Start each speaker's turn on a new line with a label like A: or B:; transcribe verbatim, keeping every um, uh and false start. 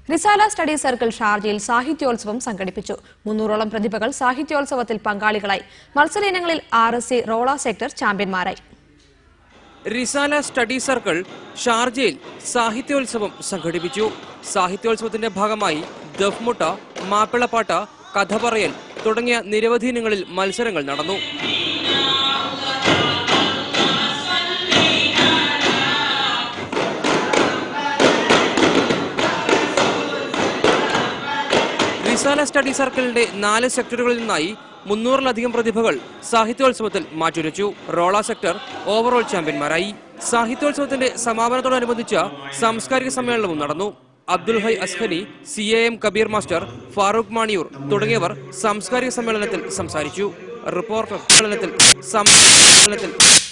A: റിസാല study circle ഷാർജയിൽ സാഹിത്യോത്സവം സംഘടിപ്പിച്ചു. മുന്നൂറോളം പ്രതിഭകൾ സാഹിത്യോത്സവത്തിൽ പങ്കാളികളായി. മത്സര ഇനങ്ങളിൽ R S C Rolla sector ചാമ്പ്യന്മാരായി.
B: റിസാല സ്റ്റഡി സർക്കിൾ ഷാർജയിൽ സാഹിത്യോത്സവം സംഘടിപ്പിച്ചു. സാഹിത്യോത്സവത്തിന്റെ ഭാഗമായി ദഫ്മുട്ട, മാപ്പിളപ്പാട്ട്, കഥ പറയൽ തുടങ്ങിയ നിരവധി ഇനങ്ങളിൽ മത്സരങ്ങൾ നടന്നു. റിസാല സ്റ്റഡി സർക്കിളിന്റെ നാല് സെക്ടറുകളിൽ നിന്നായി മുന്നൂറിലധികം പ്രതിഭകൾ സാഹിത്യോത്സവത്തിൽ മാറ്റുരച്ചു. റോള സെക്ടർ ഓവറോൾ ചാമ്പ്യന്മാരായി. സാഹിത്യോത്സവത്തിന്റെ സമാപനത്തോടനുബന്ധിച്ച സാംസ്കാരിക സമ്മേളനവും നടന്നു. Abdul Hai Azhani, C A M Kabir master, Farooq Maniyur തുടങ്ങിയവർ സാംസ്കാരിക സമ്മേളനത്തിൽ സംസാരിച്ചു. റിപ്പോർട്ടർ സമ്മേളനത്തിൽ